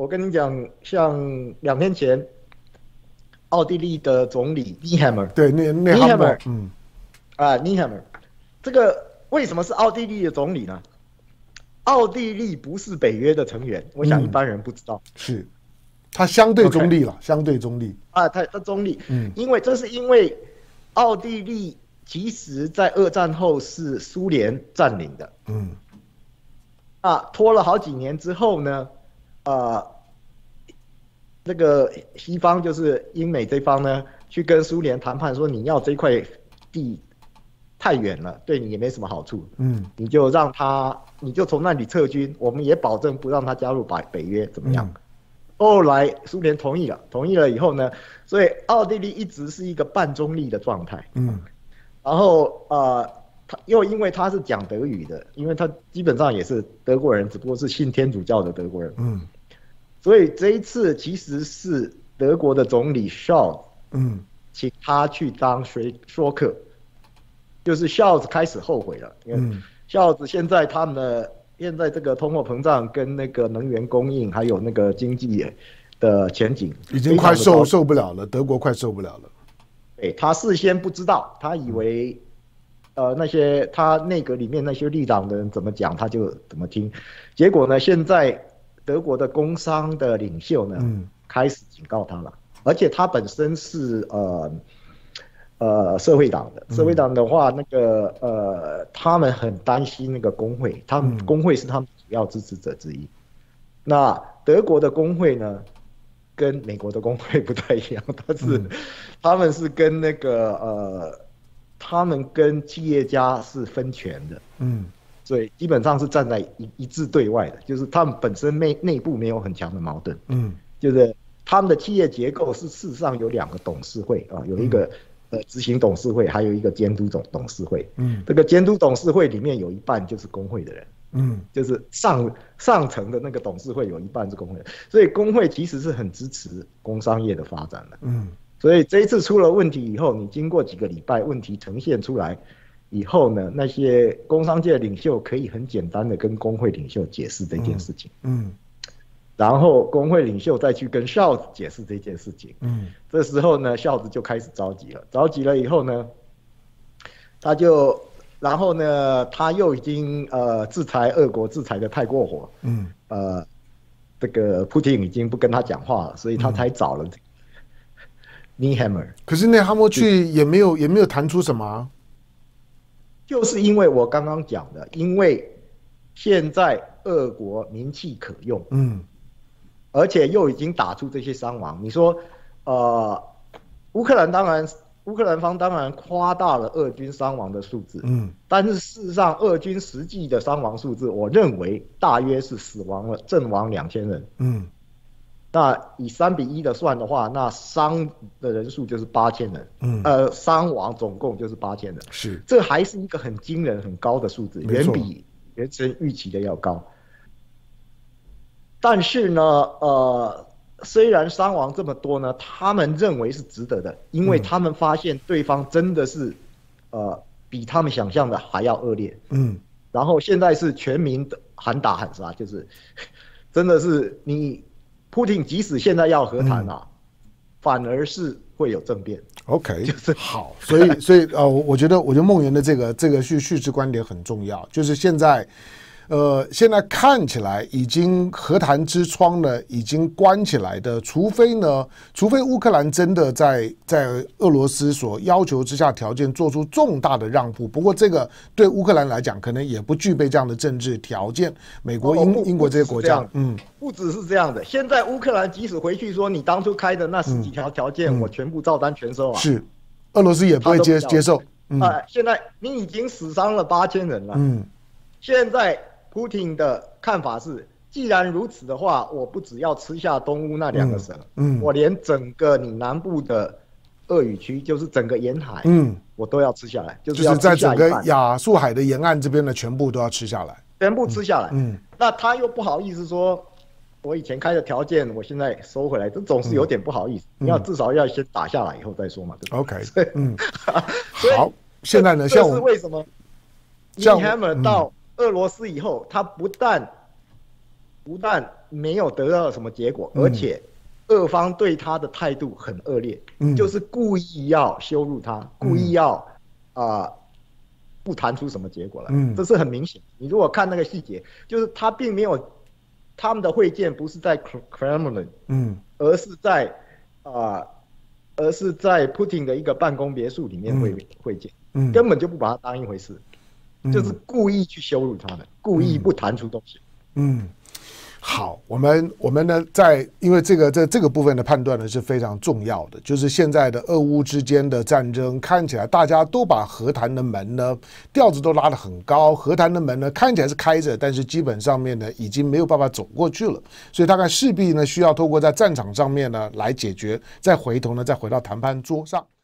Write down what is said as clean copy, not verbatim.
跟你讲，像2天前，奥地利的总理尼罕默， 对，内哈默， 尼罕默，这个为什么是奥地利的总理呢？奥地利不是北约的成员，我想一般人不知道。 是，他相对中立了，相对中立。 他中立，因为奥地利其实在2战后是苏联占领的，拖了好几年之后呢，那个西方就是英美这方呢，去跟苏联谈判说，你要这块地太远了，对你也没什么好处，你就让他，你就从那里撤军，我们也保证不让他加入北约，怎么样？后来苏联同意了以后呢，所以奥地利一直是一个半中立的状态，然后他又因为他是讲德语的，因为他基本上也是德国人，只不过是信天主教的德国人，所以这一次其实是德国的总理 Scholz，请他去当说客，就是 Scholz 开始后悔了，因为 Scholz 现在这个通货膨胀跟那个能源供应还有那个经济的前景已经快受不了了，德国快受不了了。 对，他事先不知道，他以为那些他内阁里面那些绿党的人怎么讲他就怎么听，结果呢，现在德国的工商的领袖呢，开始警告他了，而且他本身是社会党的，社会党的话，那个他们很担心那个工会，他们工会是他们主要支持者之一。那德国的工会呢，跟美国的工会不太一样，他们是跟那个他们跟企业家是分权的，所以基本上是站在一致对外的，就是他们本身内部没有很强的矛盾，就是他们的企业结构是事实上有2个董事会啊，有一个执行董事会，还有一个监督董事会，这个监督董事会里面有一半就是工会的人，就是上层的那个董事会有一半是工会，所以工会其实是很支持工商业的发展的，所以这一次出了问题以后，你经过几个礼拜，问题呈现出来以后呢，那些工商界领袖可以很简单的跟工会领袖解释这件事情，然后工会领袖再去跟Scholz解释这件事情，这时候呢，Scholz就开始着急了以后呢，然后呢，他又已经制裁俄国制裁的太过火，这个普丁已经不跟他讲话了，所以他才找了这个尼罕默。 可是内哈默去也没有谈出什么啊， 就是因为我刚刚讲的，因为现在俄国名气可用，而且又已经打出这些伤亡。你说，乌克兰方当然夸大了俄军伤亡的数字，但是事实上，俄军实际的伤亡数字，我认为大约是阵亡2000人，那以3:1的算的话，那伤的人数就是8000人，伤亡总共就是8000人， 是， 这还是一个很惊人、很高的数字，远比原先预期的要高。但是呢，虽然伤亡这么多呢，他们认为是值得的，因为他们发现对方真的是，比他们想象的还要恶劣。然后现在是全民的喊打喊杀，就是真的是你普丁即使现在要和谈反而是会有政变。 OK， 就是好，所以我觉得孟元的这个叙事观点很重要，就是现在看起来已经和谈之窗呢已经关起来的，除非乌克兰真的在俄罗斯所要求之下条件做出重大的让步，不过这个对乌克兰来讲可能也不具备这样的政治条件。美国、英国这些国家， 不只是这样的。现在乌克兰即使回去说你当初开的那10几条条件，我全部照单全收啊， 是俄罗斯也不会接受。 现在你已经死伤了8000人了，现在普丁的看法是，既然如此的话，我不只要吃下东乌那2个省，我连整个你南部的俄语区，就是整个沿海，我都要吃下来，就是在整个亚速海的沿岸这边的全部都要吃下来， 全部吃下来。那他又不好意思说，我以前开的条件，我现在收回来，这总是有点不好意思。你要至少要先打下来以后再说嘛，对吧 ？OK， 好，现在呢， 这是为什么尼罕默到俄罗斯以后，他不但没有得到什么结果，而且俄方对他的态度很恶劣，就是故意要羞辱他，故意要不谈出什么结果来，这是很明显。你如果看那个细节，就是他并没有他们的会见不是在 Kremlin，而是在Putin 的一个办公别墅里面会见，根本就不把他当一回事，就是故意去羞辱他们，故意不谈出东西。 好，我们呢，因为这个部分的判断呢是非常重要的，就是现在的俄乌之间的战争，看起来大家都把和谈的门呢调子都拉得很高，和谈的门呢看起来是开着，但是基本上面呢已经没有办法走过去了，所以大概势必呢需要透过在战场上面呢来解决，再回头呢再回到谈判桌上。